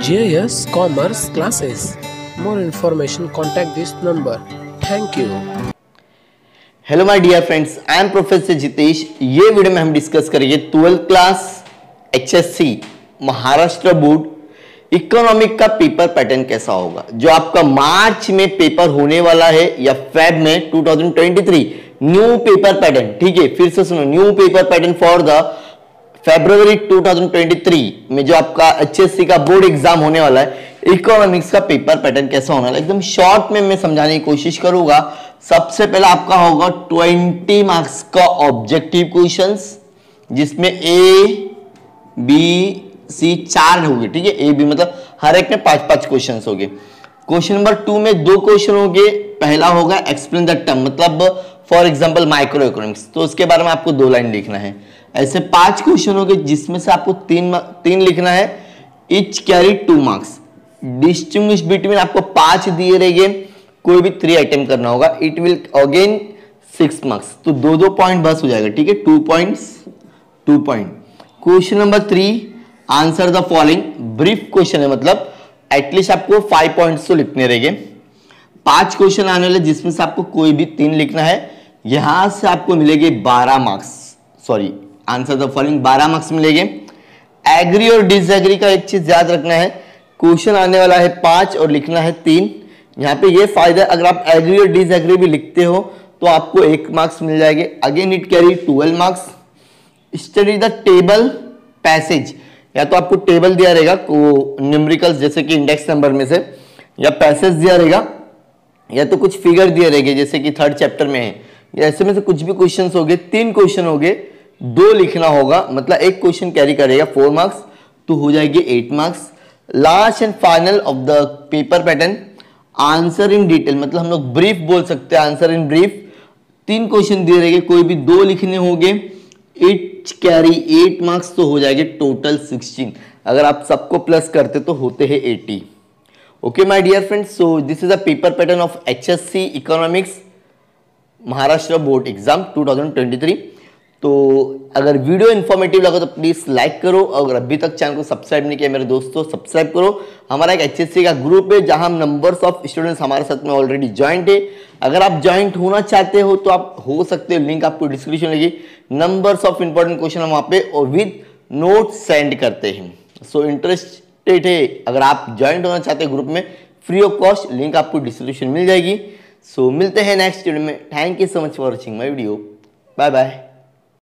JS Commerce classes. More information, contact this number. Thank you. Hello my dear friends, I am professor Jitesh. ये video में हम discuss करेंगे 12th class HSC Maharashtra board economic का paper pattern कैसा होगा, जो आपका मार्च में पेपर होने वाला है या फेब में 2023 न्यू पेपर पैटर्न। ठीक है, फिर से सुनो, new paper pattern for the February 2023 में जो आपका HSC का बोर्ड एग्जाम होने वाला है, इकोनॉमिक्स का पेपर पैटर्न कैसा होने वाला है एकदम शॉर्ट में मैं समझाने की कोशिश करूंगा। सबसे पहले आपका होगा 20 मार्क्स का ऑब्जेक्टिव क्वेश्चंस, जिसमें A, B, C 4 होंगे। ठीक है, A, B मतलब हर एक में 5-5 क्वेश्चंस होंगे। क्वेश्चन नंबर 2 में 2 क्वेश्चन होंगे। पहला होगा एक्सप्लेन द टर्म, मतलब फॉर एग्जांपल माइक्रो इकोनॉमिक्स, तो उसके बारे में आपको 2 लाइन लिखना है। ऐसे 5 क्वेश्चन होंगे जिसमें से आपको 3 लिखना है। Each carry 2 marks. Distinguish between आपको 5 दिए रहेंगे, कोई भी 3 अटेम्प्ट करना होगा। इट विल अगेन 6 मार्क्स, तो 2-2 पॉइंट बस हो जाएगा। ठीक है, 2 point. Question number 3, answer the following. Brief question है, मतलब एटलीस्ट आपको 5 पॉइंट्स तो लिखने रहेंगे। 5 क्वेश्चन आने वाले जिसमें से आपको कोई भी 3 लिखना है। यहां से आपको मिलेंगे 12 marks. Sorry, answer the following 12 marks मिलेंगे। एग्री और डिसएग्री का एक चीज याद रखना है, क्वेश्चन आने वाला है 5 और लिखना है 3। यहाँ पे ये फायदा, अगर आप एग्री और डिसएग्री भी लिखते हो तो आपको 1 मार्क्स मिल जाएंगे। Again it carry 12 marks. Study the table passage, या तो आपको टेबल दिया रहेगा न्यूमेरिकल्स जैसे कि इंडेक्स नंबर में से, या पैसेज दिया रहेगा, या तो कुछ फिगर दिए रहेंगे जैसे कि 3rd चैप्टर में है, या ऐसे में से कुछ भी क्वेश्चन हो गए। 3 क्वेश्चन हो गए, 2 लिखना होगा, मतलब 1 क्वेश्चन कैरी करेगा 4 मार्क्स, तो हो जाएगी 8 marks. Last and final of the paper pattern, answer in detail, मतलब हम लोग ब्रीफ बोल सकते हैं, आंसर इन ब्रीफ। 3 क्वेश्चन दिए रहेंगे, कोई भी 2 लिखने होंगे। इट कैरी 8 मार्क्स, तो हो जाएंगे टोटल 16। अगर आप सबको प्लस करते तो होते हैं 80। Okay my dear friends, so this is a paper pattern of HSC economics Maharashtra board exam 2023। तो अगर वीडियो इन्फॉर्मेटिव लगा तो प्लीज लाइक करो, अगर अभी तक चैनल को सब्सक्राइब नहीं किया मेरे दोस्तों सब्सक्राइब करो। हमारा एक HSC का ग्रुप है जहां हम नंबर्स ऑफ स्टूडेंट्स हमारे साथ में ऑलरेडी ज्वाइंट है। अगर आप ज्वाइंट होना चाहते हो तो आप हो सकते हो, लिंक आपको डिस्क्रिप्शन में लगी। नंबर्स ऑफ इंपॉर्टेंट क्वेश्चन हम वहाँ पे और विद नोट सेंड करते हैं। सो इंटरेस्टेड है, अगर आप ज्वाइंट होना चाहते हैं ग्रुप में, फ्री ऑफ कॉस्ट, लिंक आपको डिस्क्रिप्शन मिल जाएगी। सो मिलते हैं नेक्स्ट वीडियो में। Thank you so much for watching my video. Bye bye.